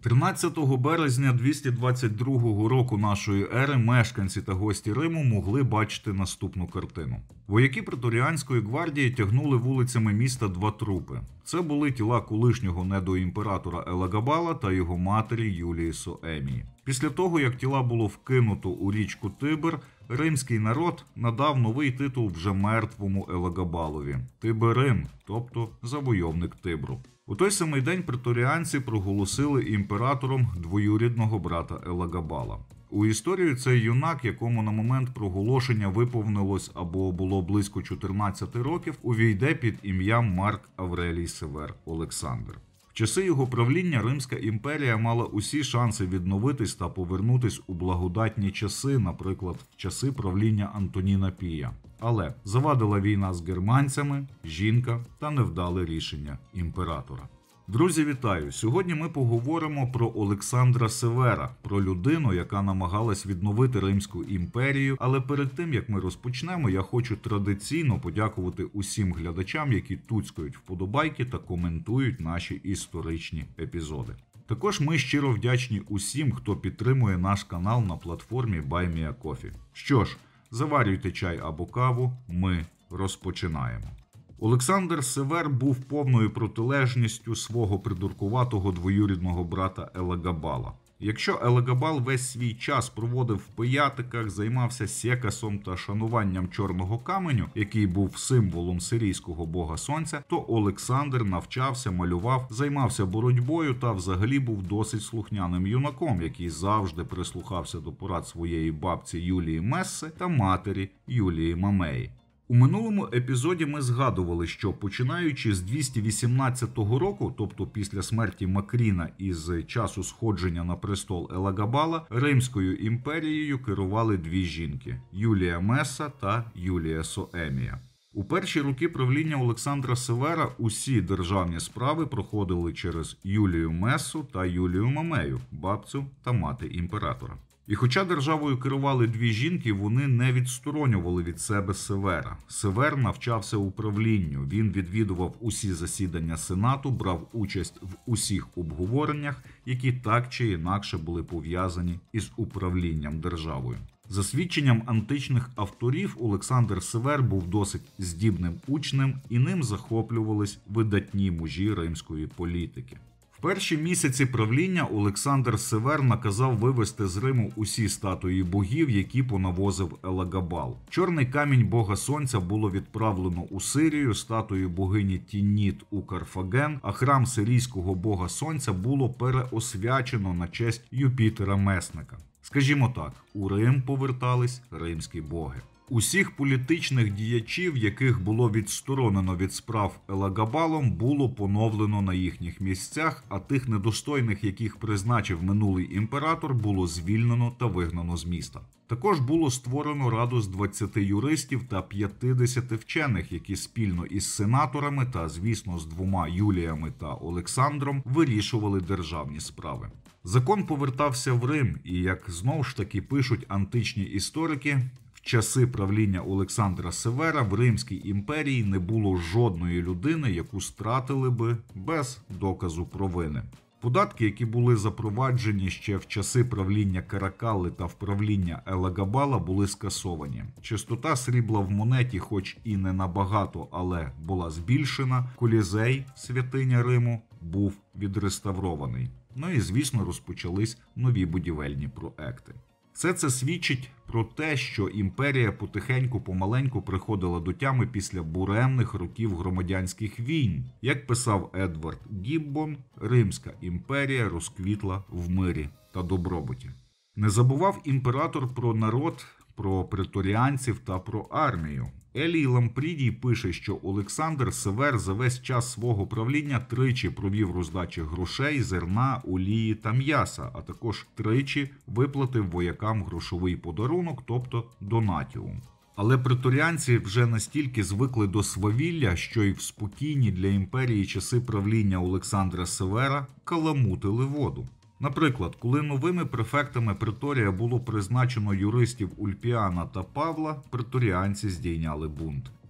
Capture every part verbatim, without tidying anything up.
тринадцятого березня двісті двадцять другого року нашої ери мешканці та гості Риму могли бачити наступну картину. Вояки преторіанської гвардії тягнули вулицями міста два трупи. Це були тіла колишнього недоімператора Елагабала та його матері Юлії Соемії. Після того, як тіла було вкинуто у річку Тибр, римський народ надав новий титул вже мертвому Елагабалові – Тиберин, тобто завойовник Тибру. У той самий день преторіанці проголосили імператором двоюрідного брата Елагабала. У історію цей юнак, якому на момент проголошення виповнилось або було близько чотирнадцяти років, увійде під ім'ям Марк Аврелій Север Олександр. В часи його правління Римська імперія мала усі шанси відновитись та повернутись у благодатні часи, наприклад, в часи правління Антоніна Пія. Але завадила війна з германцями, жінка та невдале рішення імператора. Друзі, вітаю! Сьогодні ми поговоримо про Олександра Севера, про людину, яка намагалась відновити Римську імперію. Але перед тим, як ми розпочнемо, я хочу традиційно подякувати усім глядачам, які туцькають вподобайки та коментують наші історичні епізоди. Також ми щиро вдячні усім, хто підтримує наш канал на платформі BuyMeACoffee. Що ж, заварюйте чай або каву, ми розпочинаємо. Олександр Север був повною протилежністю свого придуркуватого двоюрідного брата Елагабала. Якщо Елагабал весь свій час проводив в пиятиках, займався секасом та шануванням чорного каменю, який був символом сирійського бога сонця, то Олександр навчався, малював, займався боротьбою та взагалі був досить слухняним юнаком, який завжди прислухався до порад своєї бабці Юлії Месси та матері Юлії Мамеї. У минулому епізоді ми згадували, що починаючи з двісті вісімнадцятого року, тобто після смерті Макріна і з часу сходження на престол Елагабала, Римською імперією керували дві жінки – Юлія Меса та Юлія Соемія. У перші роки правління Олександра Севера усі державні справи проходили через Юлію Месу та Юлію Мамею, бабцю та мати імператора. І хоча державою керували дві жінки, вони не відсторонювали від себе Севера. Север навчався управлінню, він відвідував усі засідання Сенату, брав участь в усіх обговореннях, які так чи інакше були пов'язані із управлінням державою. За свідченням античних авторів, Олександр Север був досить здібним учнем і ним захоплювались видатні мужі римської політики. В перші місяці правління Олександр Север наказав вивезти з Риму усі статуї богів, які понавозив Елагабал. Чорний камінь бога сонця було відправлено у Сирію, статую богині Тініт у Карфаген, а храм сирійського бога сонця було переосвячено на честь Юпітера Месника. Скажімо так, у Рим повертались римські боги. Усіх політичних діячів, яких було відсторонено від справ Елагабалом, було поновлено на їхніх місцях, а тих недостойних, яких призначив минулий імператор, було звільнено та вигнано з міста. Також було створено раду з двадцяти юристів та п'ятдесяти вчених, які спільно із сенаторами та, звісно, з двома Юліями та Олександром вирішували державні справи. Закон повертався в Рим і, як знову ж таки пишуть античні історики, в часи правління Олександра Севера в Римській імперії не було жодної людини, яку стратили би без доказу провини. Податки, які були запроваджені ще в часи правління Каракалли та в правління Елагабала, були скасовані. Чистота срібла в монеті, хоч і не набагато, але була збільшена. Колізей, святиня Риму, був відреставрований. Ну і, звісно, розпочались нові будівельні проекти. Все це свідчить про те, що імперія потихеньку-помаленьку приходила до тями після буремних років громадянських війн. Як писав Едвард Гіббон, Римська імперія розквітла в мирі та добробуті. Не забував імператор про народ, про преторіанців та про армію. Елій Лампрідій пише, що Олександр Север за весь час свого правління тричі провів роздачі грошей, зерна, олії та м'яса, а також тричі виплатив воякам грошовий подарунок, тобто донатіум. Але преторіанці вже настільки звикли до свавілля, що й в спокійні для імперії часи правління Олександра Севера каламутили воду. Наприклад, коли новими префектами Преторія було призначено юристів Ульпіана та Павла, преторіанці здійняли бунт.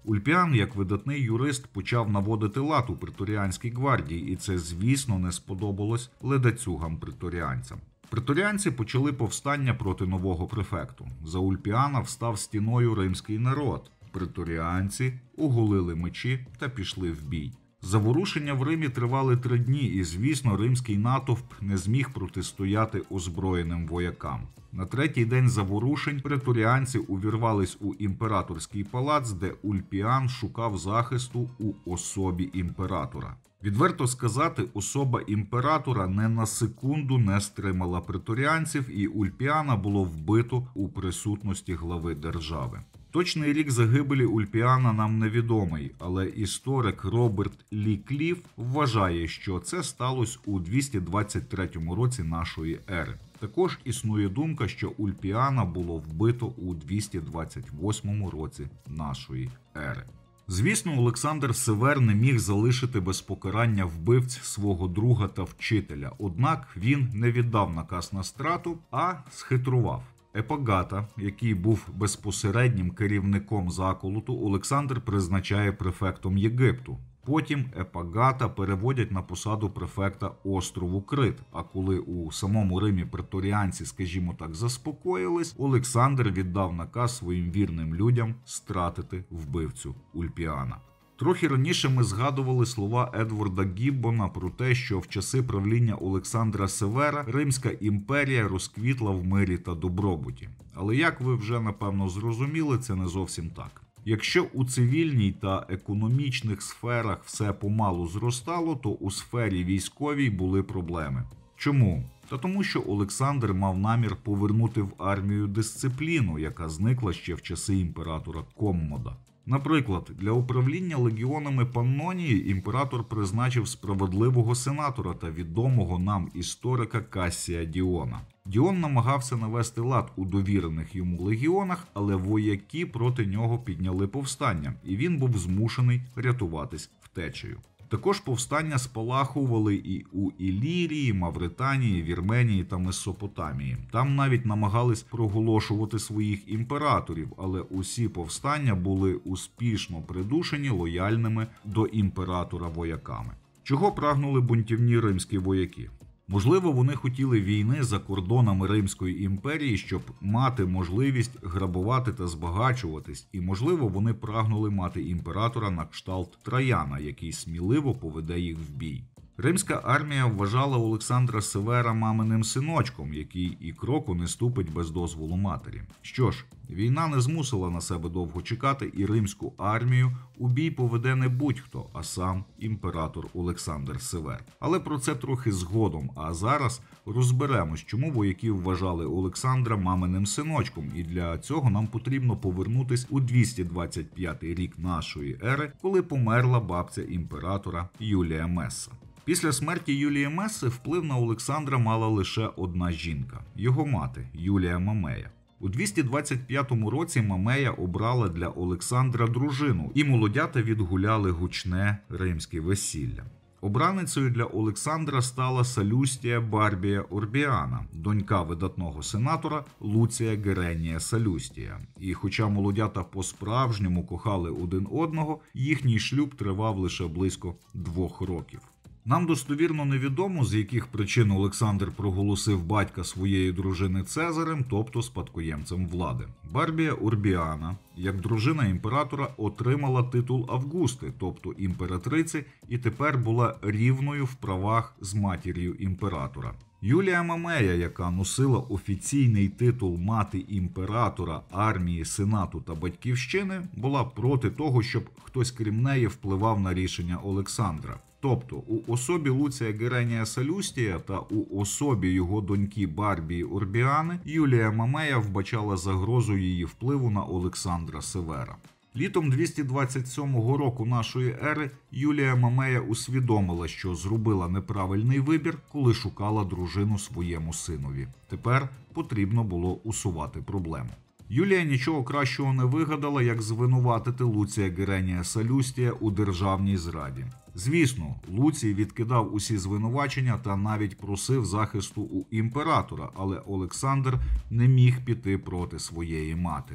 Ульпіан, як видатний юрист, почав наводити лад у преторіанській гвардії, і це, звісно, не сподобалось ледацюгам-преторіанцям. Преторіанці почали повстання проти нового префекту. За Ульпіана встав стіною римський народ. Преторіанці оголили мечі та пішли в бій. Заворушення в Римі тривали три дні, і, звісно, римський натовп не зміг протистояти озброєним воякам. На третій день заворушень преторіанці увірвались у імператорський палац, де Ульпіан шукав захисту у особі імператора. Відверто сказати, особа імператора не на секунду не стримала преторіанців, і Ульпіана було вбито у присутності глави держави. Точний рік загибелі Ульпіана нам невідомий, але історик Роберт Лі Кліф вважає, що це сталося у двісті двадцять третьому році нашої ери. Також існує думка, що Ульпіана було вбито у двісті двадцять восьмому році нашої ери. Звісно, Олександр Север не міг залишити без покарання вбивць свого друга та вчителя, однак він не віддав наказ на страту, а схитрував. Епагата, який був безпосереднім керівником заколоту, Олександр призначає префектом Єгипту. Потім Епагата переводять на посаду префекта острову Крит, а коли у самому Римі преторіанці, скажімо так, заспокоїлись, Олександр віддав наказ своїм вірним людям стратити вбивцю Ульпіана. Трохи раніше ми згадували слова Едварда Гіббона про те, що в часи правління Олександра Севера Римська імперія розквітла в мирі та добробуті. Але як ви вже напевно зрозуміли, це не зовсім так. Якщо у цивільній та економічних сферах все помалу зростало, то у сфері військовій були проблеми. Чому? Та тому, що Олександр мав намір повернути в армію дисципліну, яка зникла ще в часи імператора Коммода. Наприклад, для управління легіонами Паннонії імператор призначив справедливого сенатора та відомого нам історика Кассія Діона. Діон намагався навести лад у довірених йому легіонах, але вояки проти нього підняли повстання, і він був змушений рятуватись втечею. Також повстання спалахували і у Ілірії, Мавританії, Вірменії та Месопотамії. Там навіть намагались проголошувати своїх імператорів, але усі повстання були успішно придушені лояльними до імператора вояками. Чого прагнули бунтівні римські вояки? Можливо, вони хотіли війни за кордонами Римської імперії, щоб мати можливість грабувати та збагачуватись, і, можливо, вони прагнули мати імператора на кшталт Траяна, який сміливо поведе їх в бій. Римська армія вважала Олександра Севера маминим синочком, який і кроку не ступить без дозволу матері. Що ж, війна не змусила на себе довго чекати, і римську армію у бій поведе не будь-хто, а сам імператор Олександр Север. Але про це трохи згодом, а зараз розберемось, чому вояки вважали Олександра маминим синочком, і для цього нам потрібно повернутись у двісті двадцять п'ятий рік нашої ери, коли померла бабця імператора Юлія Месса. Після смерті Юлії Месси вплив на Олександра мала лише одна жінка – його мати Юлія Мамея. У двісті двадцять п'ятому році Мамея обрала для Олександра дружину, і молодята відгуляли гучне римське весілля. Обраницею для Олександра стала Салюстія Барбія Урбіана, донька видатного сенатора Луція Геренія Салюстія. І хоча молодята по-справжньому кохали один одного, їхній шлюб тривав лише близько двох років. Нам достовірно невідомо, з яких причин Олександр проголосив батька своєї дружини Цезарем, тобто спадкоємцем влади. Барбія Урбіана, як дружина імператора, отримала титул Августи, тобто імператриці, і тепер була рівною в правах з матір'ю імператора. Юлія Мамея, яка носила офіційний титул мати імператора, армії, сенату та батьківщини, була проти того, щоб хтось крім неї впливав на рішення Олександра. Тобто у особі Луція Геренія Салюстія та у особі його доньки Барбії Урбіани Юлія Мамея вбачала загрозу її впливу на Олександра Севера. Літом двісті двадцять сьомого року нашої ери Юлія Мамея усвідомила, що зробила неправильний вибір, коли шукала дружину своєму синові. Тепер потрібно було усувати проблему. Юлія нічого кращого не вигадала, як звинуватити Луція Геренія Салюстія у державній зраді. Звісно, Луцій відкидав усі звинувачення та навіть просив захисту у імператора, але Олександр не міг піти проти своєї матері.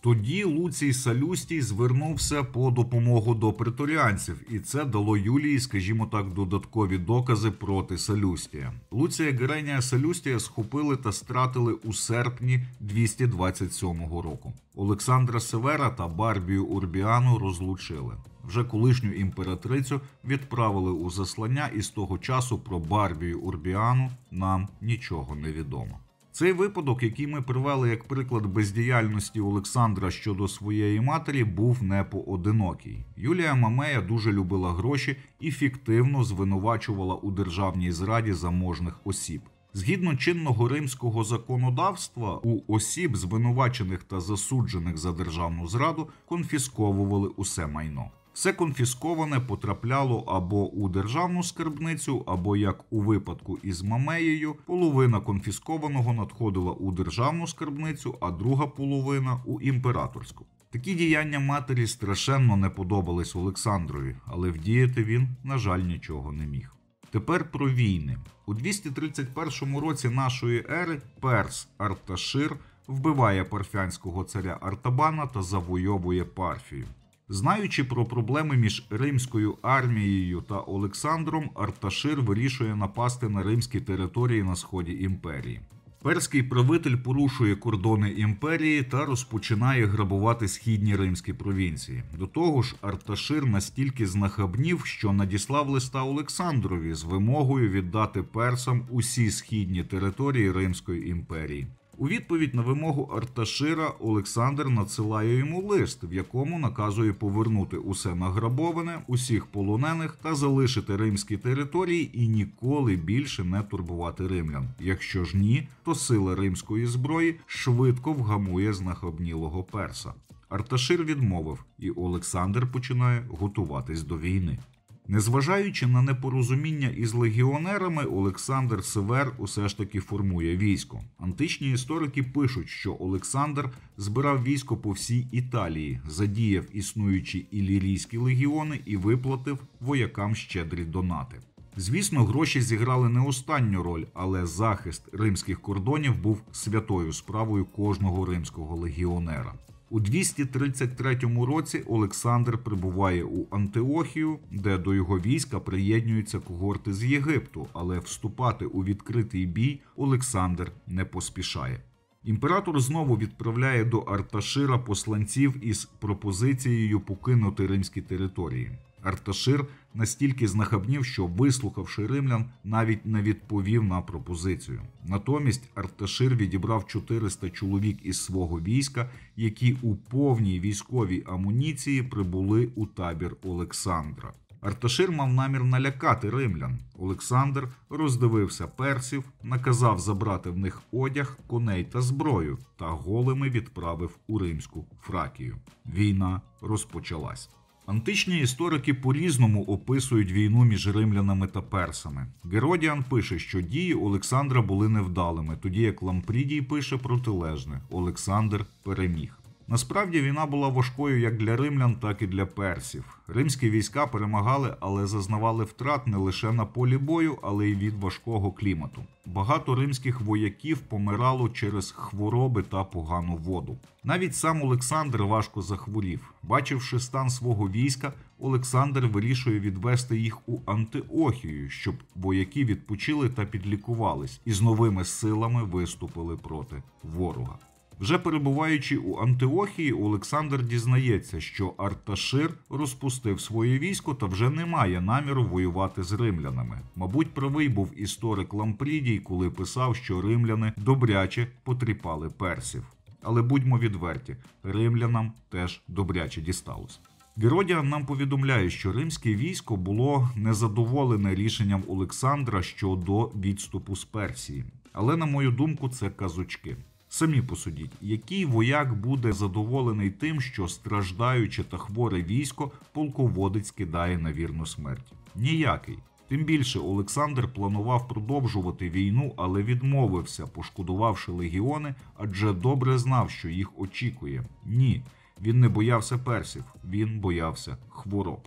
Тоді Луцій Салюстій звернувся по допомогу до преторіанців, і це дало Юлії, скажімо так, додаткові докази проти Салюстія. Луція Геренія Салюстія схопили та стратили у серпні двісті двадцять сьомого року. Олександра Севера та Барбію Урбіану розлучили. Вже колишню імператрицю відправили у заслання, і з того часу про Барбію Урбіану нам нічого не відомо. Цей випадок, який ми привели як приклад бездіяльності Олександра щодо своєї матері, був не поодинокий. Юлія Мамея дуже любила гроші і фіктивно звинувачувала у державній зраді заможних осіб. Згідно чинного римського законодавства, у осіб, звинувачених та засуджених за державну зраду, конфісковували усе майно. Все конфісковане потрапляло або у державну скарбницю, або, як у випадку із Мамеєю, половина конфіскованого надходила у державну скарбницю, а друга половина – у імператорську. Такі діяння матері страшенно не подобались Олександрові, але вдіяти він, на жаль, нічого не міг. Тепер про війни. У двісті тридцять першому році нашої ери перс Арташир вбиває парфянського царя Артабана та завойовує Парфію. Знаючи про проблеми між римською армією та Олександром, Арташир вирішує напасти на римські території на сході імперії. Перський правитель порушує кордони імперії та розпочинає грабувати східні римські провінції. До того ж, Арташир настільки знахабнів, що надіслав листа Олександрові з вимогою віддати персам усі східні території Римської імперії. У відповідь на вимогу Арташира Олександр надсилає йому лист, в якому наказує повернути усе награбоване, усіх полонених та залишити римські території і ніколи більше не турбувати римлян. Якщо ж ні, то сила римської зброї швидко вгамує знахабнілого перса. Арташир відмовив, і Олександр починає готуватись до війни. Незважаючи на непорозуміння із легіонерами, Олександр Север усе ж таки формує військо. Античні історики пишуть, що Олександр збирав військо по всій Італії, задіяв існуючі ілірійські легіони і виплатив воякам щедрі донати. Звісно, гроші зіграли не останню роль, але захист римських кордонів був святою справою кожного римського легіонера. У двісті тридцять третьому році Олександр прибуває у Антиохію, де до його війська приєднуються когорти з Єгипту, але вступати у відкритий бій Олександр не поспішає. Імператор знову відправляє до Арташира посланців із пропозицією покинути римські території. Арташир настільки знахабнів, що, вислухавши римлян, навіть не відповів на пропозицію. Натомість Арташир відібрав чотириста чоловік із свого війська, які у повній військовій амуніції прибули у табір Олександра. Арташир мав намір налякати римлян. Олександр роздивився персів, наказав забрати в них одяг, коней та зброю та голими відправив у римську Фракію. Війна розпочалась. Античні історики по-різному описують війну між римлянами та персами. Геродіан пише, що дії Олександра були невдалими, тоді як Лампрідій пише протилежне – Олександр переміг. Насправді війна була важкою як для римлян, так і для персів. Римські війська перемагали, але зазнавали втрат не лише на полі бою, але й від важкого клімату. Багато римських вояків помирало через хвороби та погану воду. Навіть сам Олександр важко захворів. Бачивши стан свого війська, Олександр вирішує відвести їх у Антиохію, щоб вояки відпочили та підлікувались і з новими силами виступили проти ворога. Вже перебуваючи у Антиохії, Олександр дізнається, що Арташир розпустив своє військо та вже не має наміру воювати з римлянами. Мабуть, правий був історик Лампрідій, коли писав, що римляни добряче потріпали персів. Але будьмо відверті, римлянам теж добряче дісталось. Геродіан нам повідомляє, що римське військо було незадоволене рішенням Олександра щодо відступу з Персії. Але, на мою думку, це казочки. Самі посудіть, який вояк буде задоволений тим, що страждаюче та хворе військо полководець кидає на вірну смерть? Ніякий. Тим більше Олександр планував продовжувати війну, але відмовився, пошкодувавши легіони, адже добре знав, що їх очікує. Ні, він не боявся персів, він боявся хвороб.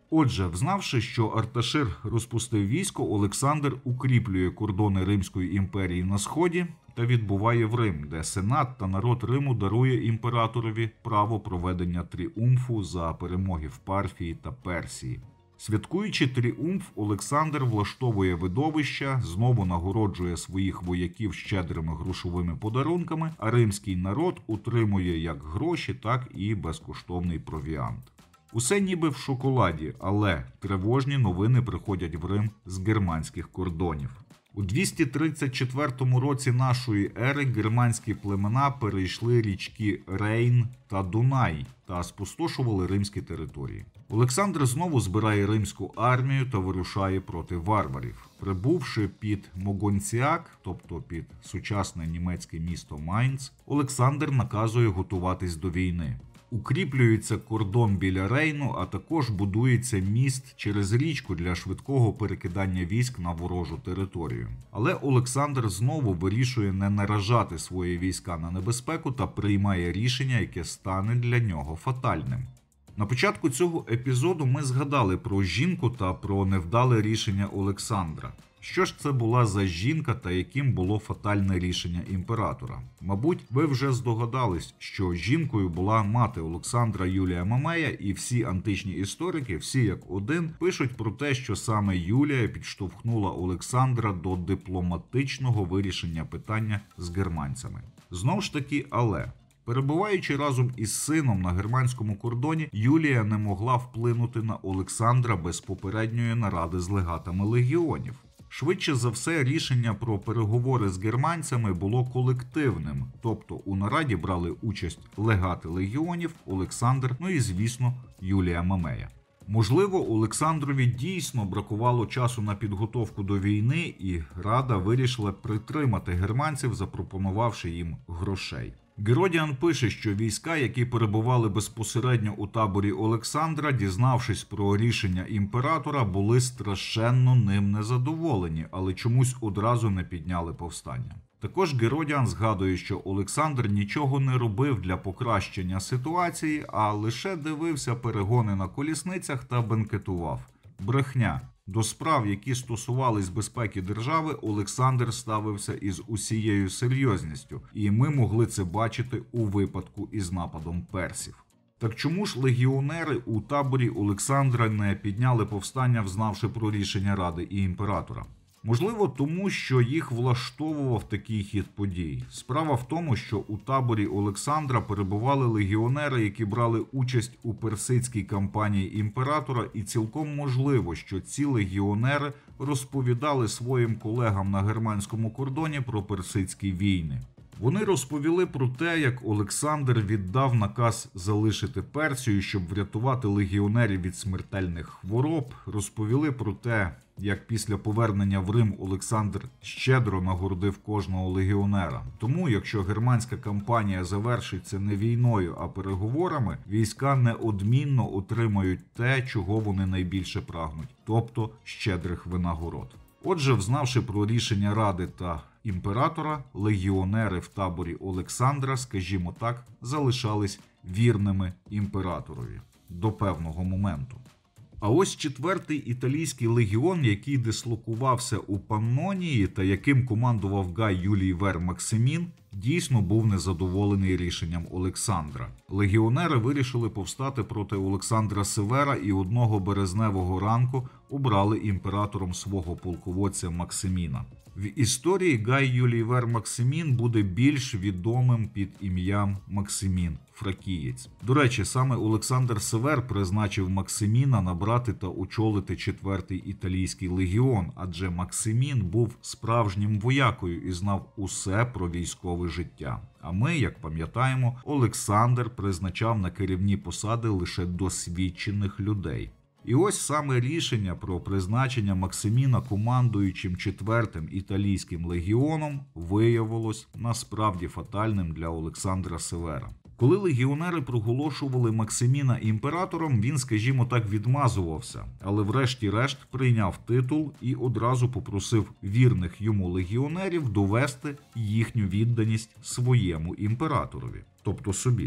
Отже, взнавши, що Арташир розпустив військо, Олександр укріплює кордони Римської імперії на сході та відбуває в Рим, де Сенат та народ Риму дарує імператорові право проведення тріумфу за перемоги в Парфії та Персії. Святкуючи тріумф, Олександр влаштовує видовища, знову нагороджує своїх вояків щедрими грошовими подарунками, а римський народ утримує як гроші, так і безкоштовний провіант. Усе ніби в шоколаді, але тривожні новини приходять в Рим з германських кордонів. У двісті тридцять четвертому році нашої ери германські племена перейшли річки Рейн та Дунай та спустошували римські території. Олександр знову збирає римську армію та вирушає проти варварів. Прибувши під Могонціак, тобто під сучасне німецьке місто Майнц, Олександр наказує готуватись до війни. Укріплюється кордон біля Рейну, а також будується міст через річку для швидкого перекидання військ на ворожу територію. Але Олександр знову вирішує не наражати свої війська на небезпеку та приймає рішення, яке стане для нього фатальним. На початку цього епізоду ми згадали про жінку та про невдале рішення Олександра. Що ж це була за жінка та яким було фатальне рішення імператора? Мабуть, ви вже здогадались, що жінкою була мати Олександра Юлія Мамея, і всі античні історики, всі як один, пишуть про те, що саме Юлія підштовхнула Олександра до дипломатичного вирішення питання з германцями. Знову ж таки, але... Перебуваючи разом із сином на германському кордоні, Юлія не могла вплинути на Олександра без попередньої наради з легатами легіонів. Швидше за все, рішення про переговори з германцями було колективним, тобто у нараді брали участь легати легіонів, Олександр, ну і, звісно, Юлія Мамея. Можливо, Олександрові дійсно бракувало часу на підготовку до війни, і Рада вирішила притримати германців, запропонувавши їм грошей. Геродіан пише, що війська, які перебували безпосередньо у таборі Олександра, дізнавшись про рішення імператора, були страшенно ним незадоволені, але чомусь одразу не підняли повстання. Також Геродіан згадує, що Олександр нічого не робив для покращення ситуації, а лише дивився перегони на колісницях та бенкетував. Брехня. До справ, які стосувались безпеки держави, Олександр ставився із усією серйозністю, і ми могли це бачити у випадку із нападом персів. Так чому ж легіонери у таборі Олександра не підняли повстання, взнавши про рішення Ради і імператора? Можливо, тому що їх влаштовував такий хід подій. Справа в тому, що у таборі Олександра перебували легіонери, які брали участь у персидській кампанії імператора, і цілком можливо, що ці легіонери розповідали своїм колегам на германському кордоні про персидські війни. Вони розповіли про те, як Олександр віддав наказ залишити Персію, щоб врятувати легіонерів від смертельних хвороб, розповіли про те, як після повернення в Рим Олександр щедро нагородив кожного легіонера. Тому, якщо германська кампанія завершиться не війною, а переговорами, війська неодмінно отримають те, чого вони найбільше прагнуть, тобто щедрих винагород. Отже, взнавши про рішення Ради та імператора, легіонери в таборі Олександра, скажімо так, залишались вірними імператорові до певного моменту. А ось четвертий італійський легіон, який дислокувався у Паннонії та яким командував Гай Юлій Вер Максимін, дійсно був незадоволений рішенням Олександра. Легіонери вирішили повстати проти Олександра Севера і одного березневого ранку обрали імператором свого полководця Максиміна. В історії Гай Юлій Вер Максимін буде більш відомим під ім'ям Максимін Фракієць. До речі, саме Олександр Север призначив Максиміна набрати та очолити четвертий італійський легіон, адже Максимін був справжнім воякою і знав усе про військове життя. А ми, як пам'ятаємо, Олександр призначав на керівні посади лише досвідчених людей. І ось саме рішення про призначення Максиміна командуючим четвертим італійським легіоном виявилось насправді фатальним для Олександра Севера. Коли легіонери проголошували Максиміна імператором, він, скажімо так, відмазувався, але врешті-решт прийняв титул і одразу попросив вірних йому легіонерів довести їхню відданість своєму імператорові, тобто собі.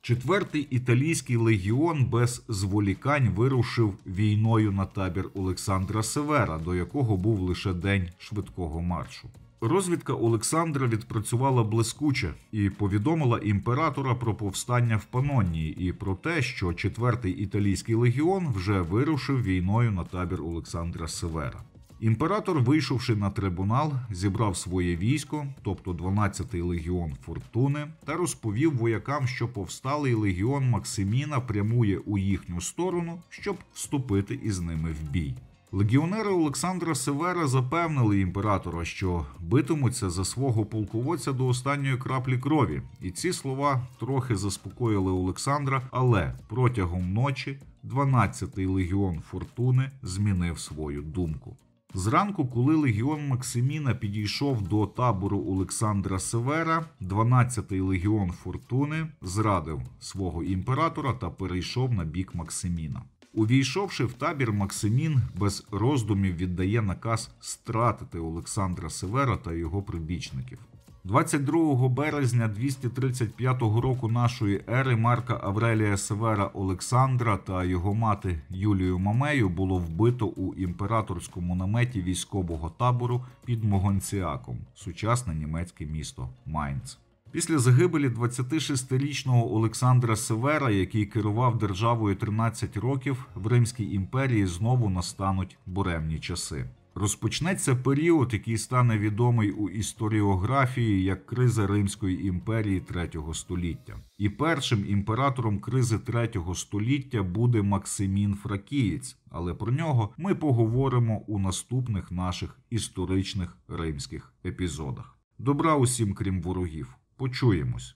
Четвертий італійський легіон без зволікань вирушив війною на табір Олександра Севера, до якого був лише день швидкого маршу. Розвідка Олександра відпрацювала блискуче і повідомила імператора про повстання в Панонії і про те, що четвертий італійський легіон вже вирушив війною на табір Олександра Севера. Імператор, вийшовши на трибунал, зібрав своє військо, тобто дванадцятий легіон Фортуни, та розповів воякам, що повсталий легіон Максиміна прямує у їхню сторону, щоб вступити із ними в бій. Легіонери Олександра Севера запевнили імператора, що битимуться за свого полководця до останньої краплі крові, і ці слова трохи заспокоїли Олександра, але протягом ночі дванадцятий легіон Фортуни змінив свою думку. Зранку, коли легіон Максиміна підійшов до табору Олександра Севера, дванадцятий легіон Фортуни зрадив свого імператора та перейшов на бік Максиміна. Увійшовши в табір, Максимін без роздумів віддає наказ стратити Олександра Севера та його прибічників. двадцять другого березня двісті тридцять п'ятого року нашої ери Марка Аврелія Севера Олександра та його мати Юлію Мамею було вбито у імператорському наметі військового табору під Могонціаком, сучасне німецьке місто Майнц. Після загибелі двадцятишестирічного Олександра Севера, який керував державою тринадцять років, в Римській імперії знову настануть буремні часи. Розпочнеться період, який стане відомий у історіографії як криза Римської імперії третього століття. І першим імператором кризи третього століття буде Максимін Фракієць, але про нього ми поговоримо у наступних наших історичних римських епізодах. Добра усім, крім ворогів. Почуємось.